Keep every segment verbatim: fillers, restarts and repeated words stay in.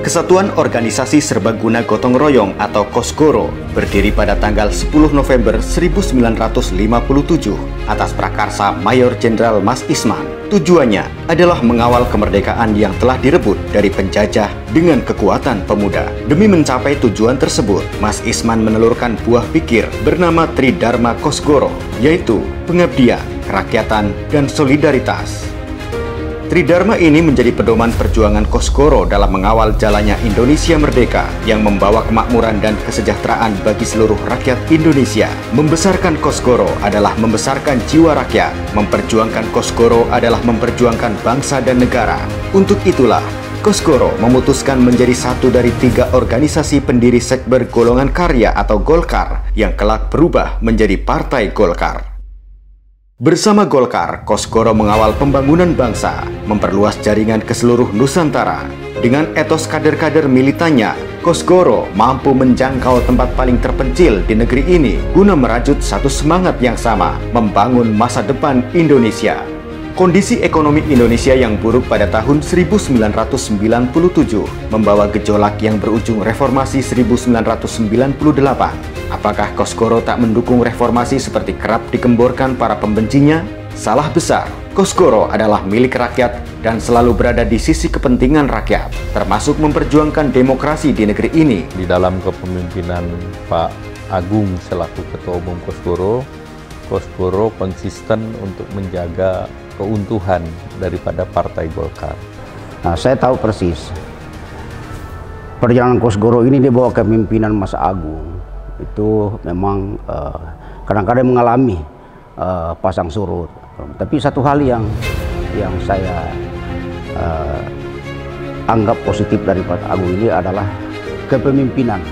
Kesatuan Organisasi Serbaguna Gotong Royong atau KOSGORO berdiri pada tanggal sepuluh November seribu sembilan ratus lima puluh tujuh atas prakarsa Mayor Jenderal Mas Isman. Tujuannya adalah mengawal kemerdekaan yang telah direbut dari penjajah dengan kekuatan pemuda. Demi mencapai tujuan tersebut, Mas Isman menelurkan buah pikir bernama Tridharma KOSGORO, yaitu pengabdian, kerakyatan, dan solidaritas. Tridharma ini menjadi pedoman perjuangan KOSGORO dalam mengawal jalannya Indonesia merdeka yang membawa kemakmuran dan kesejahteraan bagi seluruh rakyat Indonesia. Membesarkan KOSGORO adalah membesarkan jiwa rakyat. Memperjuangkan KOSGORO adalah memperjuangkan bangsa dan negara. Untuk itulah, KOSGORO memutuskan menjadi satu dari tiga organisasi pendiri Sekber Golongan Karya atau Golkar yang kelak berubah menjadi Partai Golkar. Bersama Golkar, KOSGORO mengawal pembangunan bangsa, memperluas jaringan ke seluruh Nusantara. Dengan etos kader-kader militannya, KOSGORO mampu menjangkau tempat paling terpencil di negeri ini guna merajut satu semangat yang sama, membangun masa depan Indonesia. Kondisi ekonomi Indonesia yang buruk pada tahun seribu sembilan ratus sembilan puluh tujuh membawa gejolak yang berujung reformasi seribu sembilan ratus sembilan puluh delapan. Apakah KOSGORO tak mendukung reformasi seperti kerap digemborkan para pembencinya? Salah besar. KOSGORO adalah milik rakyat dan selalu berada di sisi kepentingan rakyat, termasuk memperjuangkan demokrasi di negeri ini. Di dalam kepemimpinan Pak Agung selaku Ketua Umum KOSGORO, KOSGORO konsisten untuk menjaga keuntuhan daripada Partai Golkar. Nah, saya tahu persis perjalanan KOSGORO ini di bawah kepemimpinan Mas Agung itu memang kadang-kadang uh, mengalami uh, pasang surut. Tapi satu hal yang yang saya uh, anggap positif dari Pak Agung ini adalah kepemimpinan.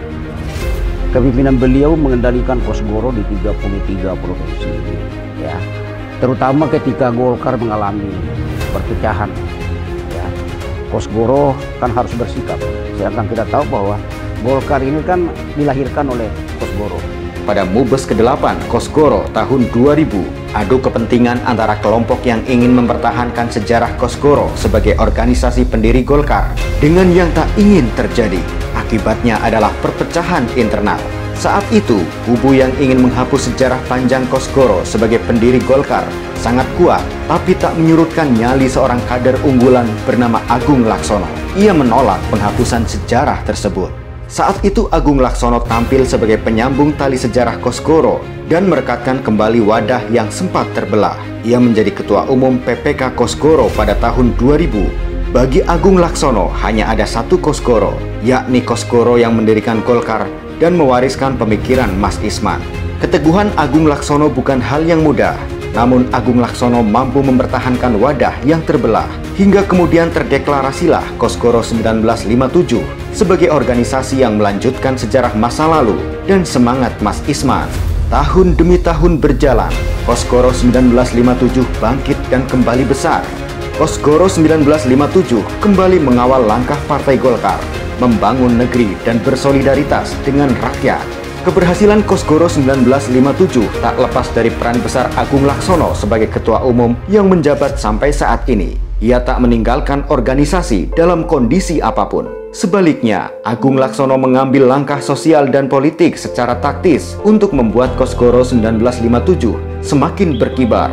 Kepemimpinan beliau mengendalikan KOSGORO di tiga puluh tiga provinsi, ya. Terutama ketika Golkar mengalami perpecahan, ya. KOSGORO kan harus bersikap. Sedangkan kita tahu bahwa Golkar ini kan dilahirkan oleh KOSGORO. Pada Mubes kedelapan KOSGORO tahun dua ribu, adu kepentingan antara kelompok yang ingin mempertahankan sejarah KOSGORO sebagai organisasi pendiri Golkar dengan yang tak ingin terjadi. Akibatnya adalah perpecahan internal. Saat itu, kubu yang ingin menghapus sejarah panjang KOSGORO sebagai pendiri Golkar sangat kuat, tapi tak menyurutkan nyali seorang kader unggulan bernama Agung Laksono. Ia menolak penghapusan sejarah tersebut. Saat itu Agung Laksono tampil sebagai penyambung tali sejarah KOSGORO dan merekatkan kembali wadah yang sempat terbelah. Ia menjadi Ketua Umum P P K KOSGORO pada tahun dua ribu. Bagi Agung Laksono hanya ada satu KOSGORO, yakni KOSGORO yang mendirikan Golkar dan mewariskan pemikiran Mas Isman. Keteguhan Agung Laksono bukan hal yang mudah, namun Agung Laksono mampu mempertahankan wadah yang terbelah hingga kemudian terdeklarasilah KOSGORO seribu sembilan ratus lima puluh tujuh sebagai organisasi yang melanjutkan sejarah masa lalu dan semangat Mas Isman. Tahun demi tahun berjalan, KOSGORO seribu sembilan ratus lima puluh tujuh bangkit dan kembali besar. KOSGORO seribu sembilan ratus lima puluh tujuh kembali mengawal langkah Partai Golkar, membangun negeri dan bersolidaritas dengan rakyat. Keberhasilan KOSGORO seribu sembilan ratus lima puluh tujuh tak lepas dari peran besar Agung Laksono sebagai Ketua Umum yang menjabat sampai saat ini. Ia tak meninggalkan organisasi dalam kondisi apapun. Sebaliknya, Agung Laksono mengambil langkah sosial dan politik secara taktis untuk membuat KOSGORO seribu sembilan ratus lima puluh tujuh semakin berkibar.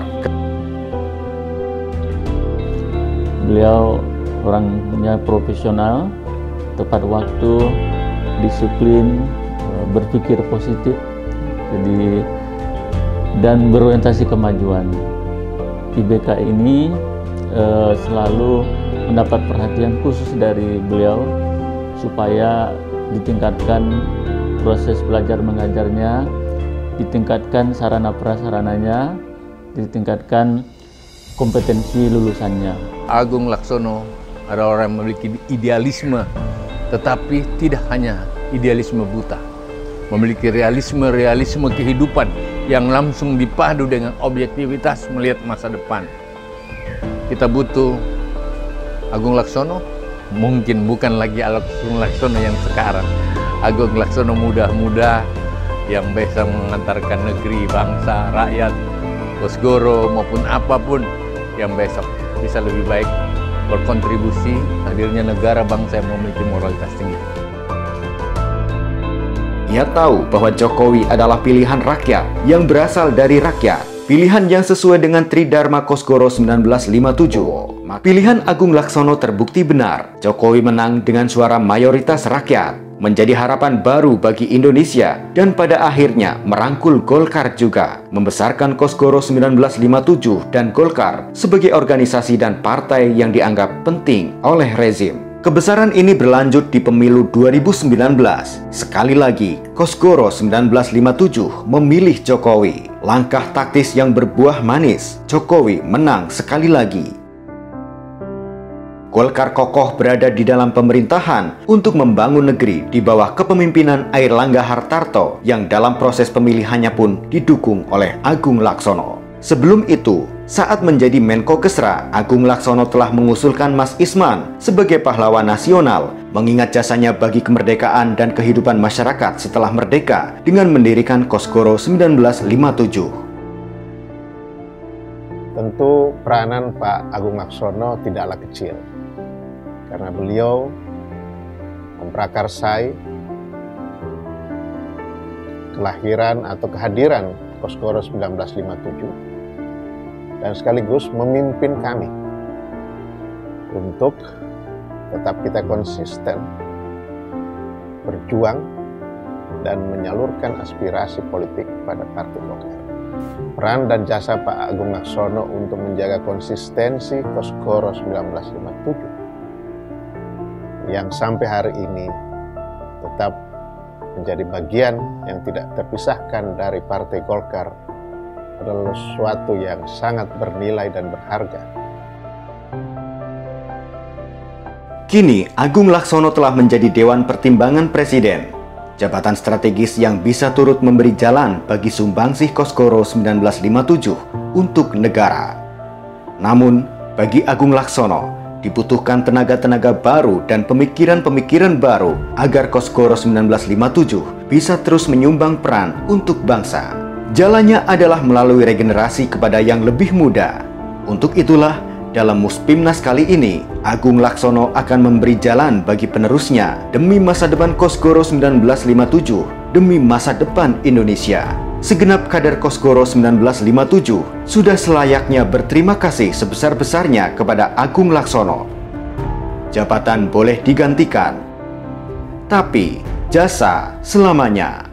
Beliau orangnya profesional, tepat waktu, disiplin, berpikir positif, jadi dan berorientasi kemajuan. I B K ini eh, selalu mendapat perhatian khusus dari beliau supaya ditingkatkan proses belajar mengajarnya, ditingkatkan sarana prasarananya, ditingkatkan kompetensi lulusannya. Agung Laksono adalah orang yang memiliki idealisme, tetapi tidak hanya idealisme buta, memiliki realisme-realisme kehidupan yang langsung dipadu dengan objektivitas melihat masa depan. Kita butuh Agung Laksono, mungkin bukan lagi Agung Laksono yang sekarang. Agung Laksono muda-muda yang bisa mengantarkan negeri, bangsa, rakyat, KOSGORO maupun apapun yang besok bisa lebih baik berkontribusi hadirnya negara bangsa yang memiliki moralitas tinggi. Ia tahu bahwa Jokowi adalah pilihan rakyat yang berasal dari rakyat, pilihan yang sesuai dengan Tridharma Kosgoro seribu sembilan ratus lima puluh tujuh. Pilihan Agung Laksono terbukti benar. Jokowi menang dengan suara mayoritas rakyat, menjadi harapan baru bagi Indonesia, dan pada akhirnya merangkul Golkar juga, membesarkan Kosgoro seribu sembilan ratus lima puluh tujuh dan Golkar sebagai organisasi dan partai yang dianggap penting oleh rezim. Kebesaran ini berlanjut di pemilu dua ribu sembilan belas. Sekali lagi, Kosgoro seribu sembilan ratus lima puluh tujuh memilih Jokowi. Langkah taktis yang berbuah manis. Jokowi menang sekali lagi. Golkar kokoh berada di dalam pemerintahan untuk membangun negeri di bawah kepemimpinan Airlangga Hartarto yang dalam proses pemilihannya pun didukung oleh Agung Laksono. Sebelum itu, saat menjadi Menko Kesra, Agung Laksono telah mengusulkan Mas Isman sebagai pahlawan nasional, mengingat jasanya bagi kemerdekaan dan kehidupan masyarakat setelah merdeka dengan mendirikan Kosgoro seribu sembilan ratus lima puluh tujuh. Tentu peranan Pak Agung Laksono tidaklah kecil, karena beliau memprakarsai kelahiran atau kehadiran Kosgoro seribu sembilan ratus lima puluh tujuh dan sekaligus memimpin kami untuk tetap kita konsisten berjuang dan menyalurkan aspirasi politik pada Partai Golkar. Peran dan jasa Pak Agung Laksono untuk menjaga konsistensi Kosgoro seribu sembilan ratus lima puluh tujuh yang sampai hari ini tetap menjadi bagian yang tidak terpisahkan dari Partai Golkar adalah sesuatu yang sangat bernilai dan berharga. Kini, Agung Laksono telah menjadi Dewan Pertimbangan Presiden, jabatan strategis yang bisa turut memberi jalan bagi sumbangsih Kosgoro seribu sembilan ratus lima puluh tujuh untuk negara. Namun, bagi Agung Laksono, dibutuhkan tenaga-tenaga baru dan pemikiran-pemikiran baru agar Kosgoro seribu sembilan ratus lima puluh tujuh bisa terus menyumbang peran untuk bangsa. Jalannya adalah melalui regenerasi kepada yang lebih muda. Untuk itulah, dalam Muspimnas kali ini, Agung Laksono akan memberi jalan bagi penerusnya demi masa depan Kosgoro seribu sembilan ratus lima puluh tujuh, demi masa depan Indonesia. Segenap kader Kosgoro seribu sembilan ratus lima puluh tujuh sudah selayaknya berterima kasih sebesar-besarnya kepada Agung Laksono. Jabatan boleh digantikan, tapi jasa selamanya.